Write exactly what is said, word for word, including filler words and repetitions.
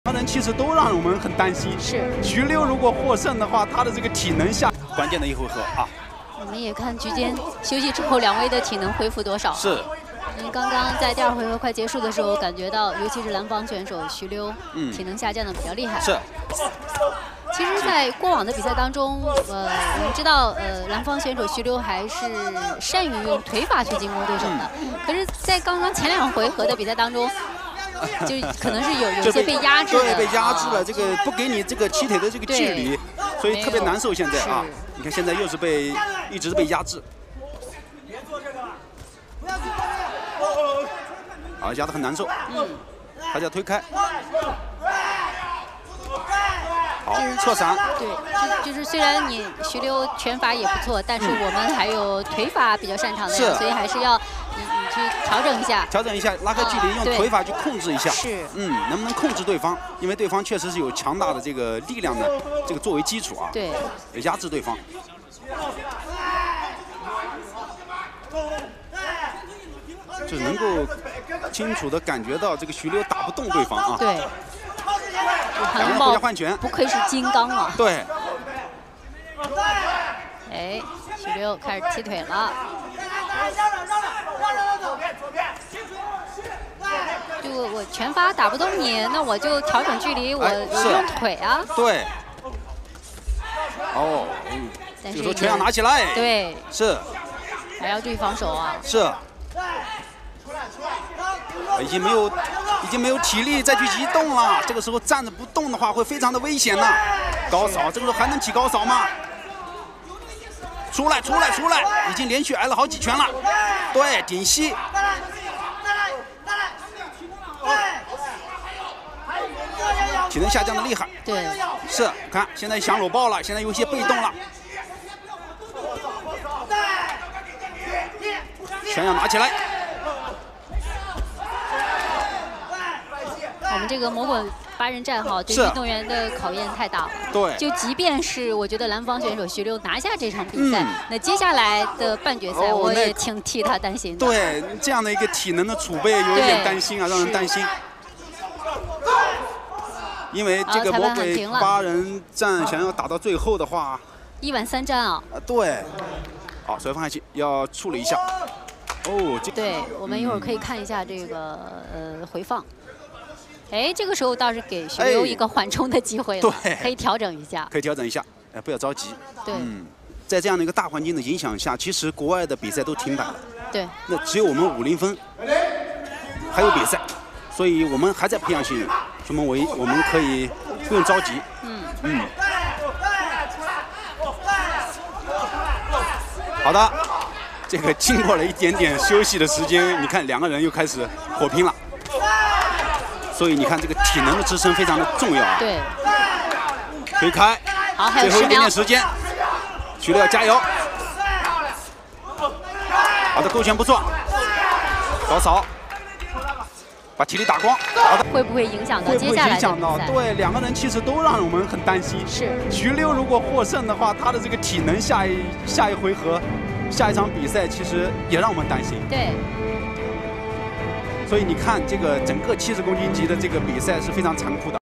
两人其实都让我们很担心。 是徐溜如果获胜的话，他的这个体能下关键的一回合啊。 我们也看局间休息之后，两位的体能恢复多少。 是。 因为刚刚在第二回合快结束的时候，感觉到尤其是蓝方选手徐溜，嗯，体能下降的比较厉害。 是。 其实，在过往的比赛当中，呃，我们知道，呃，蓝方选手徐溜还是善于用腿法去进攻对手的。嗯、可是，在刚刚前两回合的比赛当中，就可能是有有些被压制的， 对，被压制了。这个不给你这个踢腿的这个距离，所以特别难受。现在啊，你看现在又是被一直被压制。啊，压得很难受。嗯，他要推开。好，侧闪。 对，就就是虽然你徐溜拳法也不错，但是我们还有腿法比较擅长的，所以还是要你你去调整一下。 调整一下，拉开距离，用腿法去控制一下。 是。 嗯，能不能控制对方？因为对方确实是有强大的这个力量的，这个作为基础啊。 对。 压制对方。就是能够清楚的感觉到这个徐溜打不动对方啊。 对。 两人互相换拳， 不愧是金刚啊。 对。 哎，徐溜开始踢腿了。就我拳法打不动你，那我就调整距离，我我用腿啊。 对。哦，嗯。这个时候拳要拿起来。 对。 是。 还要注意防守啊。 是。已经没有，已经没有体力再去移动了。这个时候站着不动的话，会非常的危险的。高扫，这个时候还能起高扫吗？出来，出来，出来！已经连续挨了好几拳了。对，顶膝。体能下降的厉害。 对。 是，看现在想搂抱了，现在有些被动了。拳要拿起来。 我们这个魔鬼八人战哈，对运动员的考验太大了。 对。 就即便是我觉得蓝方选手徐溜拿下这场比赛，嗯、那接下来的半决赛我也挺替他担心的。 对，这样的一个体能的储备有点担心啊，让人担心。因为这个魔鬼八人战想要打到最后的话， 一晚三战啊。 对。好，手放下去，要处理一下。哦，这对，我们一会儿可以看一下这个呃回放。哎，这个时候倒是给徐溜一个缓冲的机会了，对，可以调整一下， 可以调整一下，哎，不要着急。 对， 嗯，在这样的一个大环境的影响下，其实国外的比赛都停摆了， 对， 那只有我们武林风还有比赛，所以我们还在培养新人，兄们，我我们可以不用着急。嗯嗯。好的，这个经过了一点点休息的时间，你看两个人又开始火拼了。所以你看，这个体能的支撑非常的重要啊。 对。 推开。 好，还有最后一点点时间，徐溜要加油。好的，勾拳不错。高扫，把体力打光。好的。 会不会影响到接下来的比赛？会不会影响到？ 对，两个人其实都让我们很担心。 是。 徐溜如果获胜的话，他的这个体能下一下一回合，下一场比赛其实也让我们担心。 对。 所以你看，这个整个七十公斤级的这个比赛是非常残酷的。